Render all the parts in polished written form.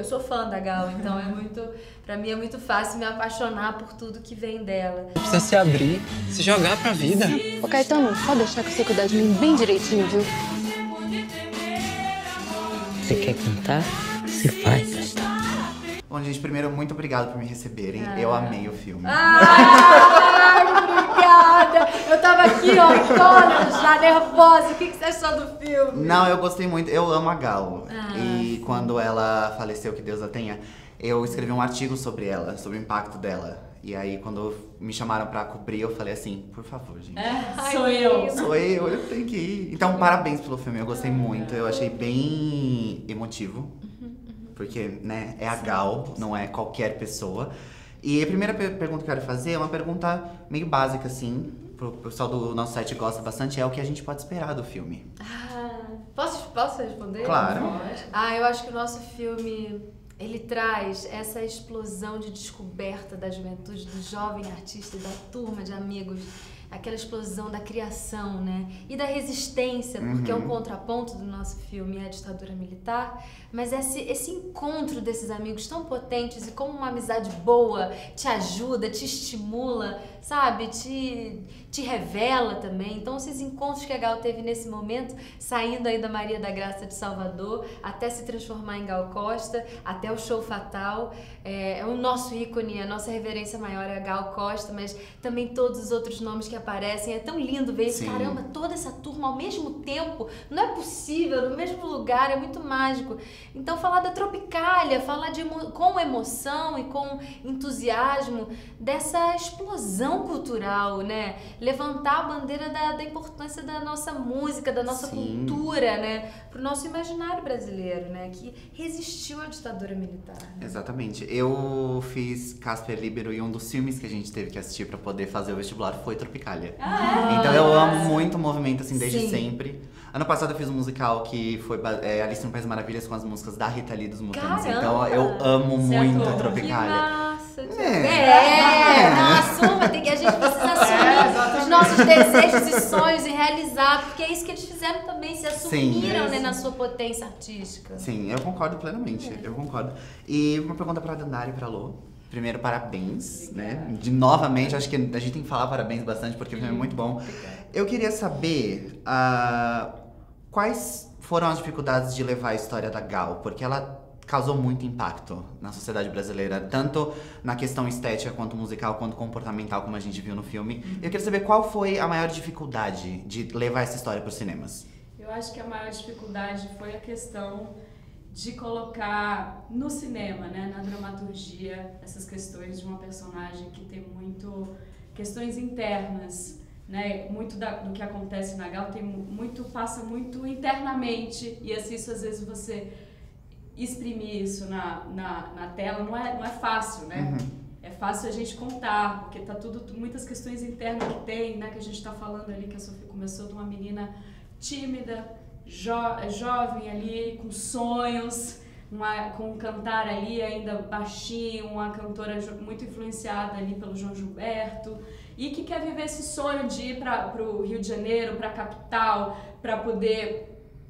sou fã da Gal, então pra mim é muito fácil me apaixonar por tudo que vem dela. Precisa se abrir, se jogar pra vida. Ô Caetano, pode deixar que você cuidar de mim bem direitinho, viu? Você quer cantar? Se faz. Bom, gente, primeiro, muito obrigado por me receberem. Eu amei o filme. Obrigada! Eu tava aqui, ó, toda já nervosa. O que você achou do filme? Não, eu gostei muito. Eu amo a Gal. E quando ela faleceu, que Deus a tenha, eu escrevi um artigo sobre ela, sobre o impacto dela. E aí, quando me chamaram pra cobrir, eu falei assim, por favor, gente. Sou eu. Sou eu tenho que ir. Então, parabéns pelo filme, eu gostei muito. Eu achei bem emotivo. Porque, né, é a Gal, não é qualquer pessoa. E a primeira pergunta que eu quero fazer é uma pergunta meio básica, assim. O pessoal do nosso site gosta bastante, é o que a gente pode esperar do filme. Posso responder? Claro. Eu acho que o nosso filme, ele traz essa explosão de descoberta da juventude, do jovem artista e da turma de amigos. Aquela explosão da criação, né? E da resistência, porque é um contraponto do nosso filme, é a ditadura militar. Mas esse encontro desses amigos tão potentes e como uma amizade boa te ajuda, te estimula, sabe? Te revela também. Então, esses encontros que a Gal teve nesse momento, saindo aí da Maria da Graça de Salvador, até se transformar em Gal Costa, até o Show Fatal, é o nosso ícone, a nossa reverência maior é a Gal Costa, mas também todos os outros nomes que aparecem. É tão lindo ver isso. Caramba, toda essa turma ao mesmo tempo, não é possível, no mesmo lugar, é muito mágico. Então, falar da Tropicália, falar com emoção e com entusiasmo dessa explosão cultural, né? Levantar a bandeira da importância da nossa música, da nossa cultura, né? Pro nosso imaginário brasileiro, né? Que resistiu à ditadura militar. Né? Exatamente. Eu fiz Casper Líbero e um dos filmes que a gente teve que assistir pra poder fazer o vestibular foi Tropicália. Então eu amo muito o movimento, assim, desde sempre. Ano passado eu fiz um musical que foi Alice no País das Maravilhas com as músicas da Rita Lee dos Mutantes. Caramba! Então eu amo muito a Tropicália. Que massa! Não, assuma, a gente precisa assumir os nossos desejos e sonhos e realizar, porque é isso que eles fizeram também, se assumiram, né, na sua potência artística. Sim, eu concordo plenamente, eu concordo. E uma pergunta pra Dandara e pra Lô. Primeiro, parabéns, né? Novamente, acho que a gente tem que falar parabéns bastante, porque o filme é muito bom. Eu queria saber quais foram as dificuldades de levar a história da Gal, porque ela causou muito impacto na sociedade brasileira, tanto na questão estética, quanto musical, quanto comportamental, como a gente viu no filme. Eu queria saber qual foi a maior dificuldade de levar essa história para os cinemas. Eu acho que a maior dificuldade foi a questão de colocar no cinema, né, na dramaturgia, essas questões de uma personagem que tem muito questões internas, né, muito do que acontece na Gal passa muito internamente, e assim, isso às vezes você exprimir isso na tela não é fácil, né? É fácil a gente contar, porque tá muitas questões internas que tem, né, que a gente tá falando ali, que a Sofia começou de uma menina tímida, jovem ali, com sonhos, com um cantar ali ainda baixinho, uma cantora muito influenciada ali pelo João Gilberto, e que quer viver esse sonho de ir para o Rio de Janeiro, para a capital, para poder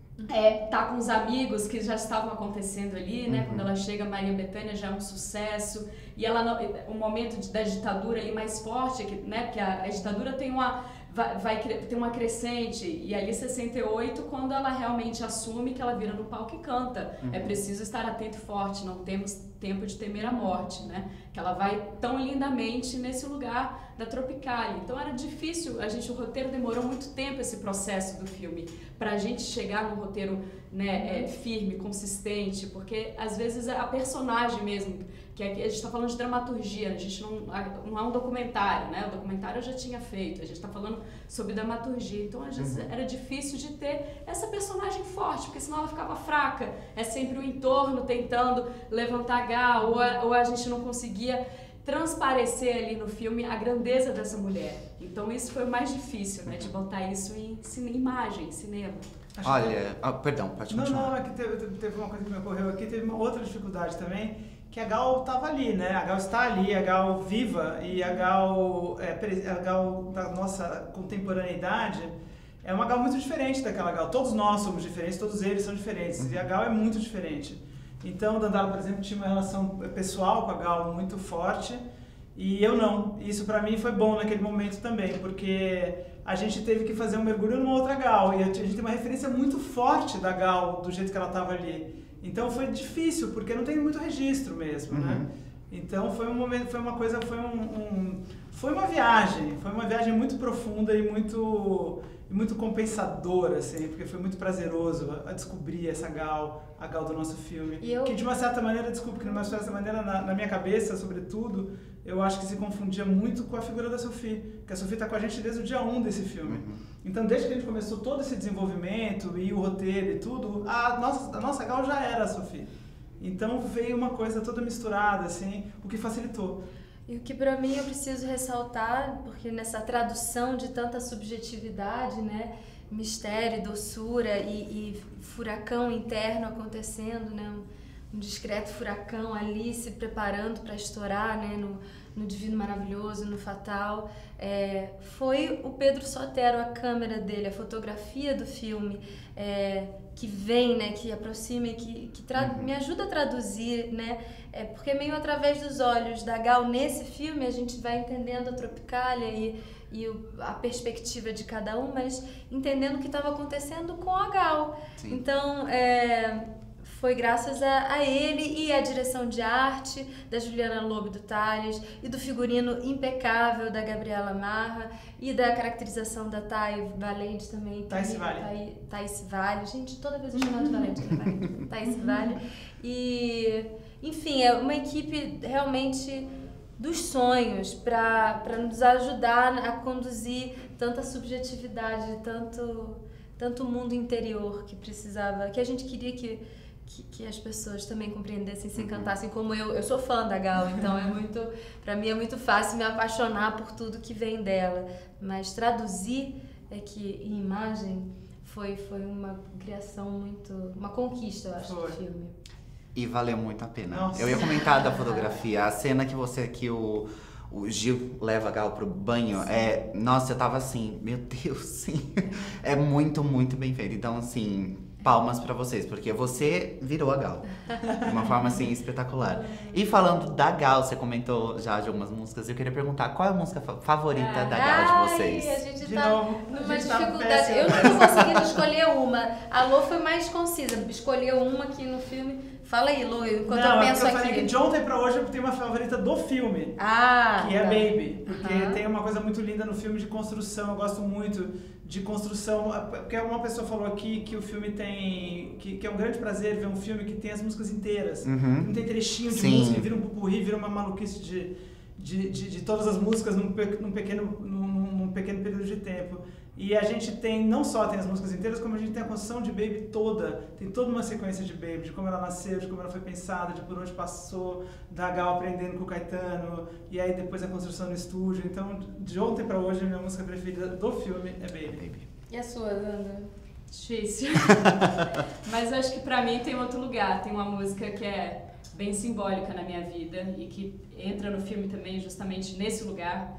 tá com os amigos que já estavam acontecendo ali, né? Quando ela chega, Maria Bethânia já é um sucesso, e ela, o momento da ditadura ali mais forte, né? Porque a ditadura tem vai ter uma crescente, e ali 68, quando ela realmente assume que ela vira no palco e canta. É preciso estar atento e forte, não temos tempo de temer a morte, né? Que ela vai tão lindamente nesse lugar da Tropicália. Então era difícil, o roteiro demorou muito tempo, esse processo do filme, pra gente chegar num roteiro, né, firme, consistente, porque às vezes a personagem mesmo, que a gente está falando de dramaturgia, a gente não é um documentário, né? O documentário eu já tinha feito, a gente está falando sobre dramaturgia, então às vezes era difícil de ter essa personagem forte, porque senão ela ficava fraca, é sempre o entorno tentando levantar a Gal, ou a gente não conseguia transparecer ali no filme a grandeza dessa mulher. Então isso foi o mais difícil, né? De botar isso em imagem, cinema. Olha, perdão, pode continuar. Não, é que teve uma coisa que me ocorreu aqui, teve uma outra dificuldade também, que a Gal estava ali, né? A Gal está ali, a Gal viva, e a Gal da nossa contemporaneidade é uma Gal muito diferente daquela Gal. Todos nós somos diferentes, todos eles são diferentes, e a Gal é muito diferente. Então, o Dandara, por exemplo, tinha uma relação pessoal com a Gal muito forte e eu não. Isso pra mim foi bom naquele momento também, porque a gente teve que fazer um mergulho numa outra Gal e a gente tem uma referência muito forte da Gal do jeito que ela estava ali. Então foi difícil, porque não tem muito registro mesmo, né? Então foi um momento, foi uma coisa, foi uma viagem muito profunda e muito compensadora, assim, porque foi muito prazeroso a descobrir essa Gal, a Gal do nosso filme. Que de uma certa maneira, desculpa, que de uma certa maneira, na minha cabeça, sobretudo, eu acho que se confundia muito com a figura da Sophie, que a Sophie está com a gente desde o dia 1 desse filme. Então, desde que a gente começou todo esse desenvolvimento e o roteiro e tudo, a nossa Gal já era a Sophie. Então veio uma coisa toda misturada, assim, o que facilitou. E o que pra mim eu preciso ressaltar, porque nessa tradução de tanta subjetividade, né, mistério, doçura e furacão interno acontecendo, né, um discreto furacão ali se preparando para estourar, né, no Divino Maravilhoso, no Fatal, foi o Pedro Sotero, a câmera dele, a fotografia do filme, que vem, né, que aproxima e que me ajuda a traduzir, né, porque meio através dos olhos da Gal nesse filme a gente vai entendendo a Tropicália e a perspectiva de cada um, mas entendendo o que estava acontecendo com a Gal. Sim. Então, foi graças a ele e à direção de arte da Juliana Lobo do Tales e do figurino impecável da Gabriela Marra e da caracterização da Thay Valente também. Thaís Vale. Gente, toda vez eu chamo de Valente, Thaís Vale. E, enfim, é uma equipe realmente dos sonhos para nos ajudar a conduzir tanta subjetividade, tanto mundo interior que precisava, que a gente queria que as pessoas também compreendessem, se encantassem como eu sou fã da Gal, então pra mim é muito fácil me apaixonar por tudo que vem dela, mas traduzir em imagem foi uma criação uma conquista, eu acho, do filme. E valeu muito a pena. Nossa. Eu ia comentar da fotografia, a cena que o Gil leva a Gal pro banho, nossa, eu tava assim, meu Deus, sim, é muito, muito bem feito, então assim, palmas pra vocês, porque você virou a Gal, de uma forma assim, espetacular. E falando da Gal, você comentou já de algumas músicas, eu queria perguntar, qual é a música favorita da Gal de vocês? A gente tá numa dificuldade, eu não tô conseguindo escolher uma, a Lô foi mais concisa, escolheu uma aqui no filme. Fala aí, Lu, enquanto eu penso aqui. Eu falei que de ontem pra hoje eu tenho uma favorita do filme, que é Baby. Porque tem uma coisa muito linda no filme de construção, eu gosto muito de construção. Porque uma pessoa falou aqui que o filme tem... que é um grande prazer ver um filme que tem as músicas inteiras. Não tem trechinho de música, vira um pupurri, vira uma maluquice de todas as músicas num pequeno período de tempo. E a gente não só tem as músicas inteiras, como a gente tem a construção de Baby toda. Tem toda uma sequência de Baby, de como ela nasceu, de como ela foi pensada, de por onde passou, da Gal aprendendo com o Caetano, e aí depois a construção no estúdio. Então, de ontem pra hoje, a minha música preferida do filme é Baby. E a sua, Wanda? Difícil. Mas eu acho que pra mim tem outro lugar. Tem uma música que é bem simbólica na minha vida e que entra no filme também justamente nesse lugar.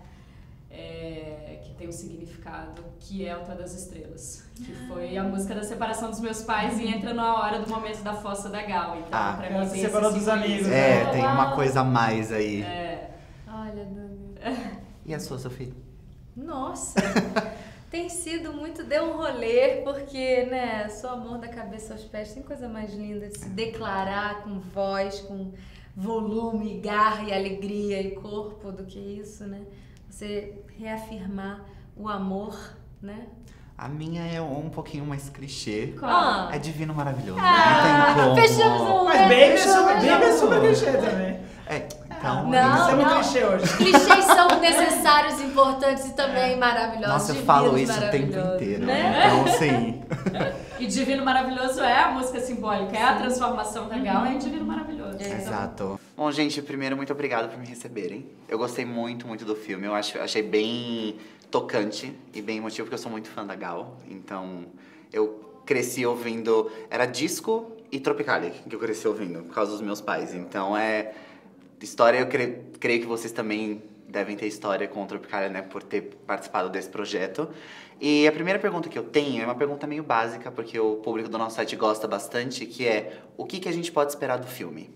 Que tem um significado, que é o Todas das Estrelas, que foi a música da separação dos meus pais e entra na hora do momento da fossa da Gal, então pra mim se separou dos amigos, tem uma coisa a mais aí. Olha, Dani. E a sua, Sophie? Nossa, tem sido muito de um rolê, porque, né, sou amor da cabeça aos pés, tem coisa mais linda de se declarar com voz, com volume, garra e alegria e corpo do que isso, né? Você reafirmar o amor, né? A minha é um pouquinho mais clichê. Qual? É Divino Maravilhoso. Não tem como. Fechamos um. Mas Baby é super clichê também. Então, isso é muito clichê hoje. Os clichês são necessários, importantes e também maravilhosos. Nossa, eu falo isso o tempo inteiro. Né? Então, sim. E Divino Maravilhoso é a música simbólica, é a transformação da Gal, é Divino Maravilhoso. Exato. Bom, gente, primeiro, muito obrigado por me receberem. Eu gostei muito, muito do filme. Eu achei bem tocante e bem emotivo, porque eu sou muito fã da Gal. Então, eu cresci ouvindo... Era disco e Tropicália que eu cresci ouvindo, por causa dos meus pais. Então, história, eu creio que vocês também devem ter história com o Tropicália, né, por ter participado desse projeto. E a primeira pergunta que eu tenho é uma pergunta meio básica, porque o público do nosso site gosta bastante, que é: o que a gente pode esperar do filme?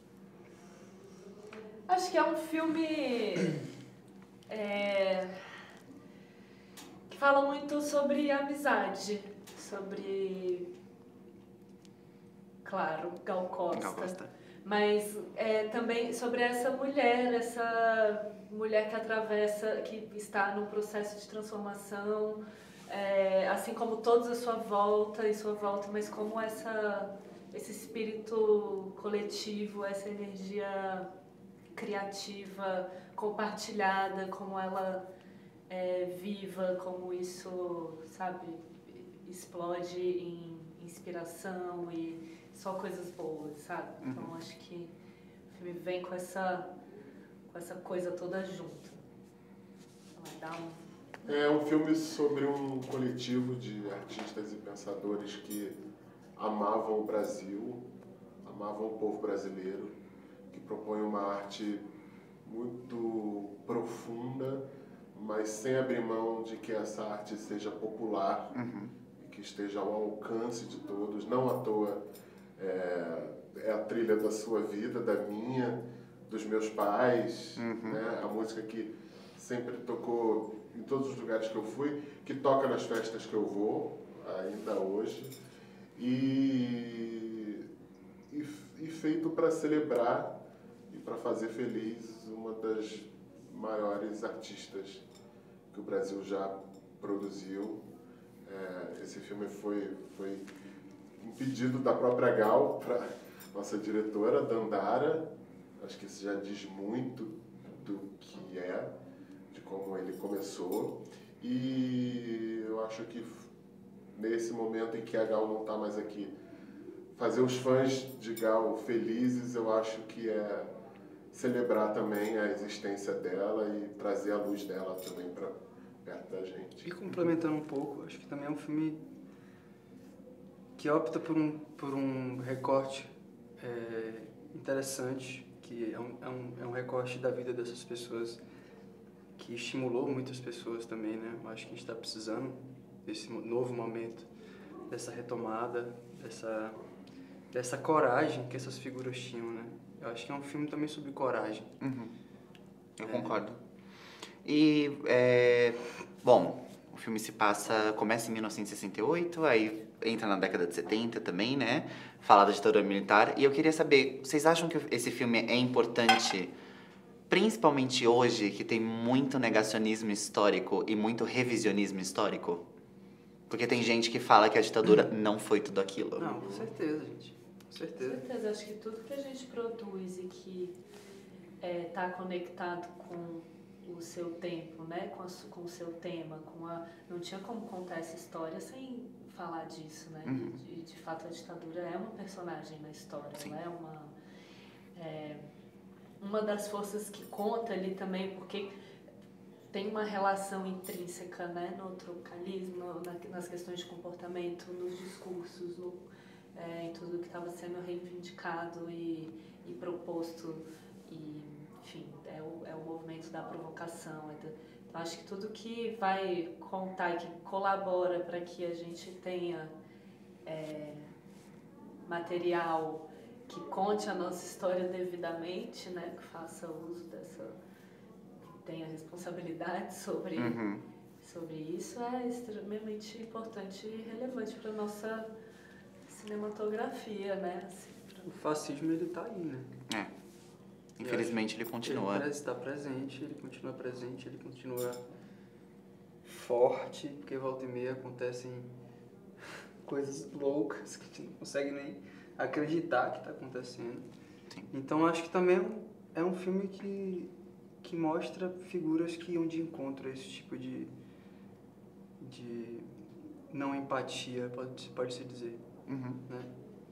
Acho que é um filme que fala muito sobre amizade, sobre, claro, Gal Costa. Mas também sobre essa mulher que atravessa, que está num processo de transformação, assim como todos em sua volta, mas como esse espírito coletivo, essa energia criativa, compartilhada, como ela é viva, como isso, sabe, explode em inspiração e só coisas boas, sabe? Então acho que o filme vem com essa coisa toda junto. É um filme sobre um coletivo de artistas e pensadores que amavam o Brasil, amavam o povo brasileiro, que propõe uma arte muito profunda, mas sem abrir mão de que essa arte seja popular e que esteja ao alcance de todos. Não à toa é a trilha da sua vida, da minha, dos meus pais, né? A música que sempre tocou em todos os lugares que eu fui, que toca nas festas que eu vou, ainda hoje, e feito para celebrar e para fazer feliz uma das maiores artistas que o Brasil já produziu. Esse filme foi um pedido da própria Gal para nossa diretora, Dandara. Acho que isso já diz muito do que de como ele começou. E eu acho que nesse momento em que a Gal não está mais aqui, fazer os fãs de Gal felizes, eu acho que é celebrar também a existência dela e trazer a luz dela também para perto da gente. E complementando um pouco, acho que também é um filme que opta por um recorte interessante, que é um recorte da vida dessas pessoas, que estimulou muitas pessoas também, né? Acho que a gente está precisando desse novo momento, dessa retomada, dessa coragem que essas figuras tinham, né? Eu acho que é um filme também sobre coragem. Eu concordo. E, bom, o filme começa em 1968, aí entra na década de 70 também, né? Fala da ditadura militar. E eu queria saber, vocês acham que esse filme é importante, principalmente hoje, que tem muito negacionismo histórico e muito revisionismo histórico? Porque tem gente que fala que a ditadura não foi tudo aquilo. Não, com certeza, gente. Com certeza. Com certeza. Acho que tudo que a gente produz e que está conectado com o seu tempo, né? Com o seu tema, não tinha como contar essa história sem falar disso, né? De fato, a ditadura é uma personagem na história, Sim. Ela é uma das forças que conta ali também, porque tem uma relação intrínseca, né? No tropicalismo, nas questões de comportamento, nos discursos, em tudo que estava sendo reivindicado e proposto, e enfim, é o movimento da provocação. Então, acho que tudo que vai contar e que colabora para que a gente tenha material que conte a nossa história devidamente, né, que faça uso que tenha responsabilidade sobre isso, é extremamente importante e relevante para nossa cinematografia, né? Assim, O fascismo, ele tá aí, né? Infelizmente ele continua. Ele está presente, ele continua forte, porque volta e meia acontecem coisas loucas que a gente não consegue nem acreditar que está acontecendo. Sim. Então acho que também é um filme que mostra figuras que iam de encontro a esse tipo de não empatia, pode-se dizer. Né?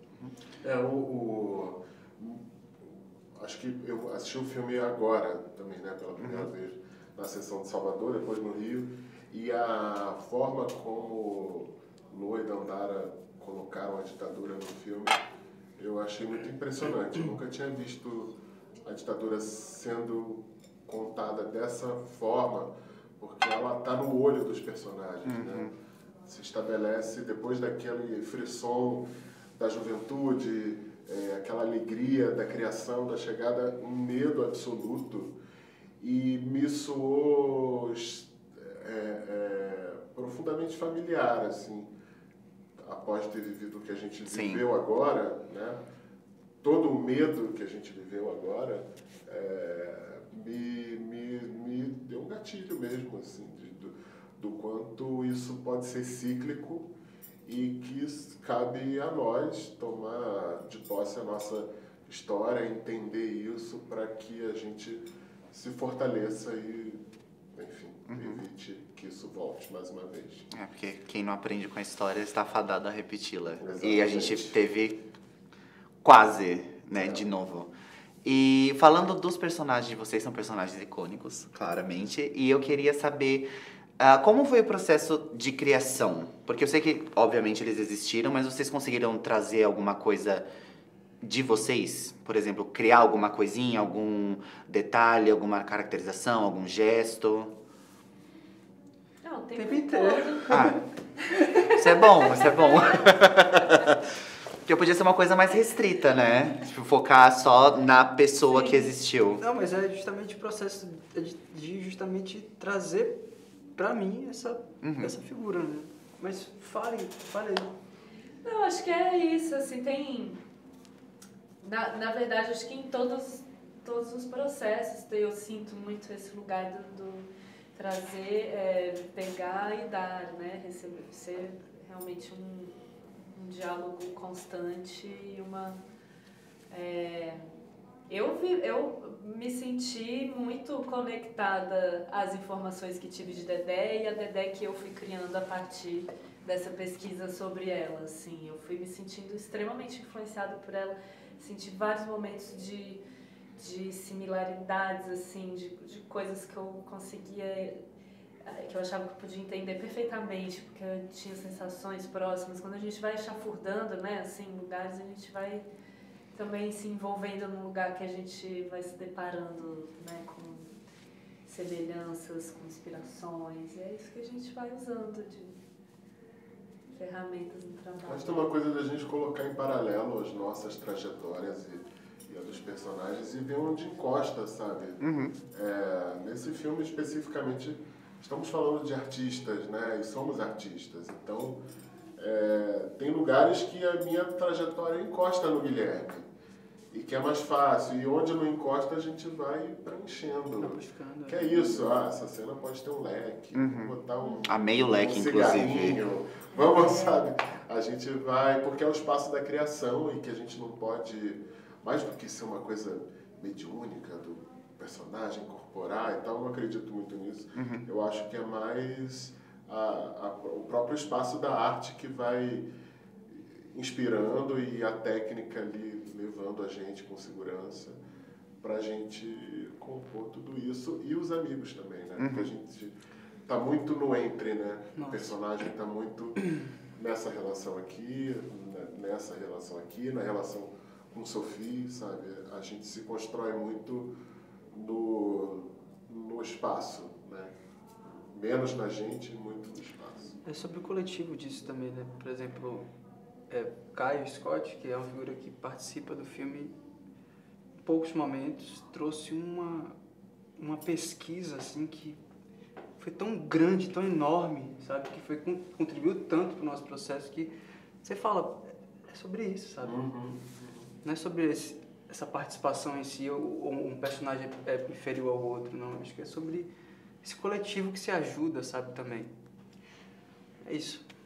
Acho que eu assisti o filme agora também, né, pela primeira vez, na sessão de Salvador, depois no Rio, e a forma como Lua e Dandara colocaram a ditadura no filme, eu achei muito impressionante. Eu nunca tinha visto a ditadura sendo contada dessa forma, porque ela está no olho dos personagens, né? Se estabelece depois daquele frisson da juventude, aquela alegria da criação, da chegada, um medo absoluto, e me soou profundamente familiar, assim, após ter vivido o que a gente viveu agora, né? Todo o medo que a gente viveu agora me deu um gatilho mesmo, assim, do quanto isso pode ser cíclico e que cabe a nós tomar de posse a nossa história, entender isso para que a gente se fortaleça e, enfim, evite que isso volte mais uma vez. Porque quem não aprende com a história está fadado a repeti-la. Exatamente. E a gente teve quase, né, de novo. E falando dos personagens de vocês, são personagens icônicos, claramente. E eu queria saber como foi o processo de criação? Porque eu sei que, obviamente, eles existiram, mas vocês conseguiram trazer alguma coisa de vocês? Por exemplo, criar alguma coisinha, algum detalhe, alguma caracterização, algum gesto? Não, o Tempo tempo inteiro. todo. Isso é bom, isso é bom. Porque podia ser uma coisa mais restrita, né? Tipo, focar só na pessoa que existiu. Não, mas é justamente o processo de justamente trazer pra mim essa figura, né? Mas fale aí. Não, acho que é isso, assim, tem... Na verdade, acho que em todos os processos eu sinto muito esse lugar do trazer, pegar e dar, né? Receber, ser realmente um diálogo constante e uma... Eu me senti muito conectada às informações que tive de Dedé e a Dedé que eu fui criando a partir dessa pesquisa sobre ela, assim. Eu fui me sentindo extremamente influenciada por ela, senti vários momentos de similaridades, assim, de coisas que eu conseguia, que eu achava que eu podia entender perfeitamente, porque eu tinha sensações próximas. Quando a gente vai chafurdando, né, assim, em lugares, a gente vai também se envolvendo num lugar que a gente vai se deparando, né, com semelhanças, com inspirações. E é isso que a gente vai usando de ferramentas no trabalho. Mas tem uma coisa da gente colocar em paralelo as nossas trajetórias e a dos personagens e ver onde encosta, sabe? Nesse filme especificamente, estamos falando de artistas, né? E somos artistas. Então, tem lugares que a minha trajetória encosta no Guilherme. E que é mais fácil. E onde não encosta, a gente vai preenchendo. Que é isso. Essa cena pode ter um leque. Vou botar A meio leque, inclusive. Vamos, sabe? A gente vai... Porque é o espaço da criação e que a gente não pode... Mais do que ser uma coisa mediúnica do personagem incorporar e tal, eu não acredito muito nisso. Eu acho que é mais o próprio espaço da arte que vai inspirando e a técnica ali levando a gente com segurança pra gente compor tudo isso. E os amigos também, né? Porque a gente tá muito no entre, né? O personagem tá muito nessa relação aqui, na relação com Sophie, sabe? A gente se constrói muito no espaço, né? Menos na gente, muito no espaço. É sobre o coletivo disso também, né? Por exemplo, Caio Scott, que é uma figura que participa do filme, em poucos momentos trouxe uma pesquisa assim que foi tão grande, tão enorme, sabe? Que contribuiu tanto para o nosso processo que você fala, é sobre isso, sabe? Não é sobre essa participação em si, ou um personagem inferior ao outro, não. Acho que é sobre esse coletivo que se ajuda, sabe, também. É isso.